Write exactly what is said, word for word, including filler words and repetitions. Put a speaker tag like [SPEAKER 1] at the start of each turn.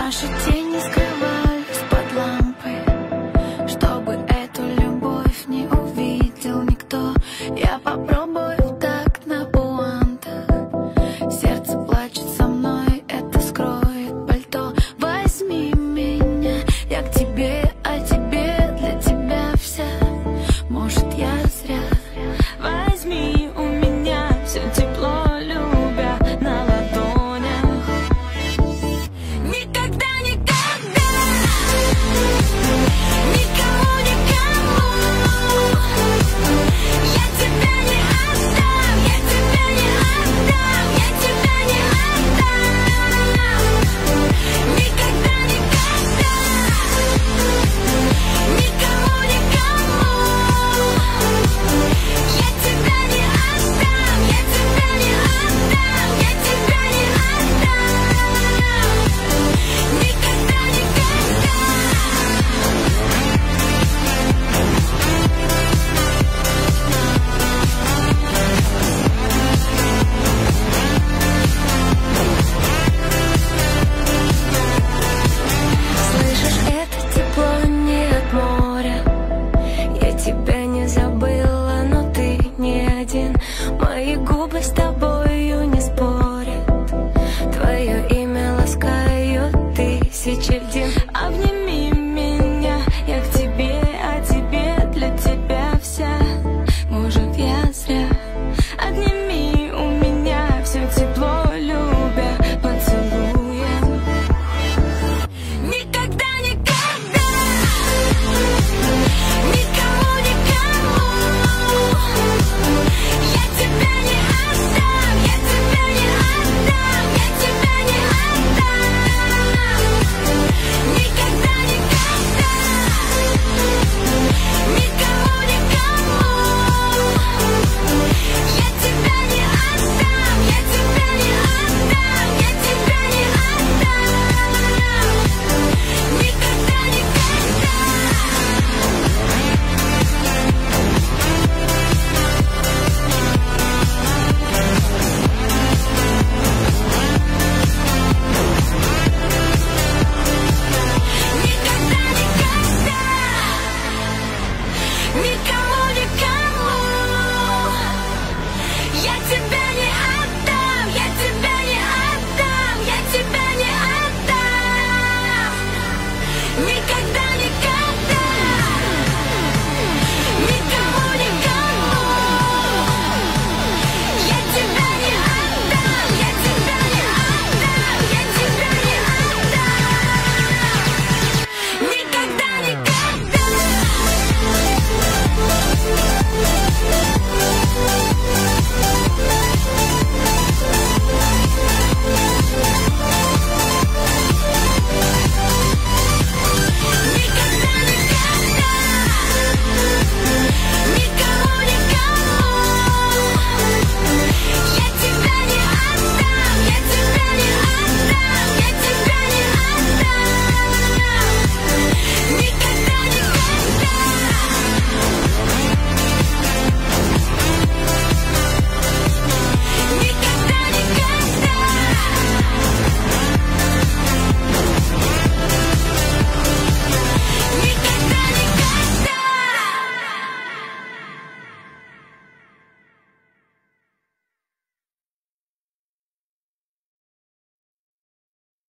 [SPEAKER 1] Наши тени скрывались под лампой, чтобы эту любовь не увидел никто. Я попробую в такт на пуантах. Сердце плачет со мной, это скроет пальто. Возьми меня, я к тебе, а тебе для тебя вся. Может, я зря. Возьми у меня все тепло, любя на ладонях. Никогда, никогда, никому, никому я тебя не отдам, я тебя не отдам, я тебя не отдам. Никогда, никогда, никому, никому я тебя не отдам, я тебя не отдам, я тебя не отдам. Никогда, никогда. Слышишь, это тепло не от моря. Я тебя не забыла, но ты не один. Мои губы с тобою не спорят. Твое имя ласкают тысячи льдин. Обними меня, я к тебе, а тебе для тебя вся. Может, я зря. Отними у меня все тепло, любя поцелуем. Никогда, никогда, никому, никому я тебя не отдам, я тебя не отдам, я тебя не отдам. Никогда, никогда, никому, никому я тебя не отдам, я тебя не отдам, я тебя не отдам. Никогда, никогда. Никогда, никогда, никому, никому я тебя не отдам, я тебя не отдам, я тебя не отдам.